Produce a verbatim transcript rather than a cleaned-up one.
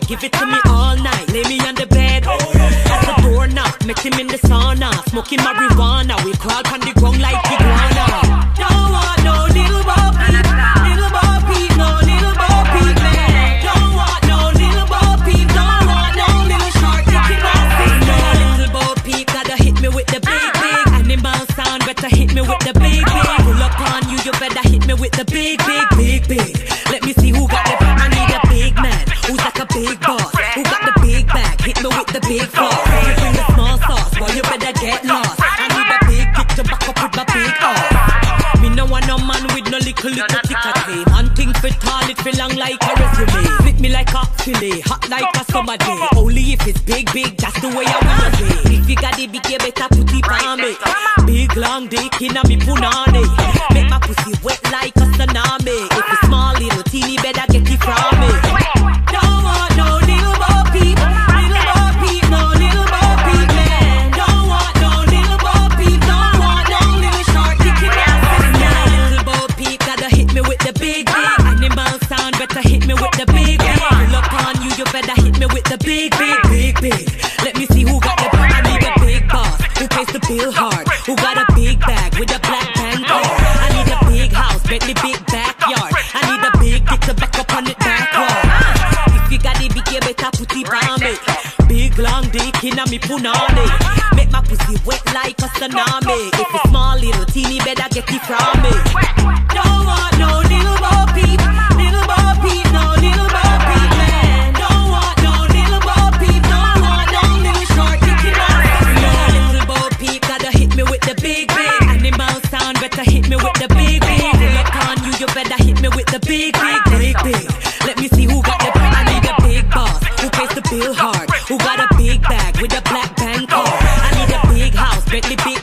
give it to me all night. Lay me on the bed, at the door knock, make him in the sauna. Smoking marijuana, we crawl on the ground like iguana. Don't want no little Bo Peep, little Bo Peep, no little Bo Peep, man. Don't want no little Bo Peep, don't want no little short kicking ass. No little Bo Peep, gotta hit me with the big, big animal sound. Better hit me with the big, big. Pull up on you, you better hit me with the big, big, big, big. Let me see who got the. I need a big man who's like a big boss, who got the big bag. Hit me with the big floss. You bring the small sauce, boy, you better get lost. I need a big kick to back up with my big ass. Me no want no man with no little little ticker tape. And things fit tall, it feel long like a resume. Fit me like a fillet, hot like a summer day. Only if it's big, big, that's the way I wanna be. If you got the big, you better put it on me. Big long dick inna me punani. Make my pussy wet like a tsunami. If it's small, little teeny, better get it from me. Don't want no little Bo Peep, little Bo Peep, no little Bo Peep, man. Don't want no little Bo Peep, don't want no little short kicking ass. No little Bo Peep, gotta hit me with the big, big animal sound. Better hit me with the big, big. Pull up on you, you better hit me with the big, big, big, big. Let me see who got the. I need a big boss who pays the bill hard, who got a big bag with a black panther. I need a big house, Bentley big backyard. I need a big dick to back up on it backward. If you got the big, you better put it on me. Big long dick inna me punani. Make my pussy wet like a tsunami. If it's small, little teeny, better get it from me. Don't want no little Bo Peep, little Bo Peep, no little Bo Peep, man. Don't want no little Bo Peep, don't want no little short kicking ass. No little Bo Peep, gotta hit me with the big, big animal sound. Better hit me with the big, big. Pull up on you, you better hit me with the big, big, big, big. Let me see who got the. I need a big boss who pays the bill hard, who got a big bag with a black bank card. I need a big house, Bentley big